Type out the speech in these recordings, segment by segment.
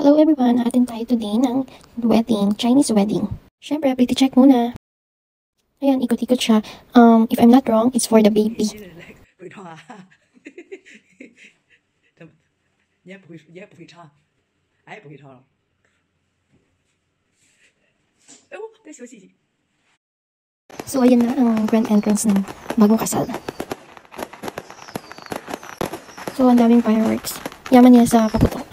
Hello everyone! Atin tayo today ng wedding, Chinese wedding. Siyempre, pretty check muna. Ayan, ikot-ikot siya. If I'm not wrong, it's for the baby. 会唱啊，你也不会唱，俺也不会唱了。哎呦，再休息息。 So, ayan na ang grand entrance ng bagong kasal. So, ang daming fireworks. Yaman niya sa kaputo.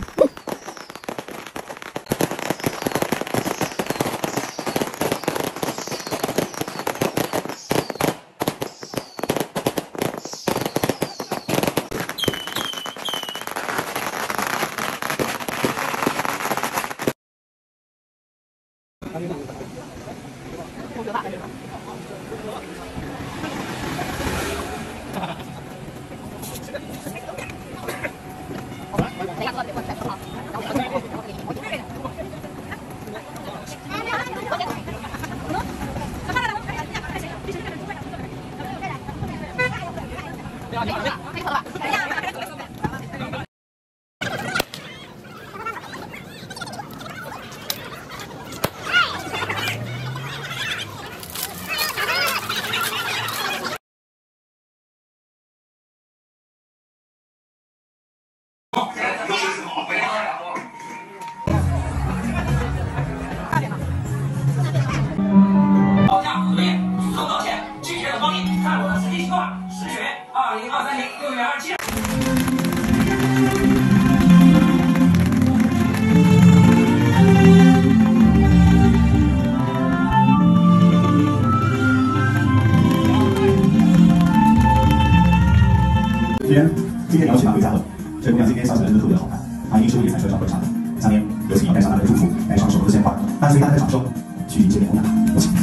今天你要去哪回家了？这姑娘今天笑起来真的特别好看，她一定是为你才车上会唱的。下面有请要带上她的祝福，带上手头的鲜花，伴随大家的掌声，去迎接美红娘。有请。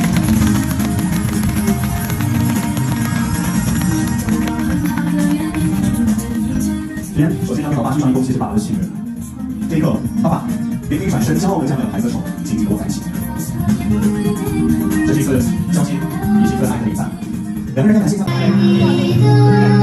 首先要给老爸送上一封写给爸爸的信任。这一刻，爸爸别可以转身，骄傲地将两个孩子的手紧紧握在一起。这是一次交心，也是一次爱的礼赞。两个人要感谢一下。